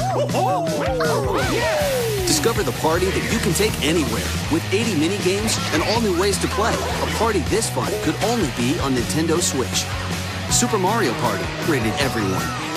Discover the party that you can take anywhere with 80 mini games and all new ways to play. A party this fun could only be on Nintendo Switch. Super Mario Party, rated everyone.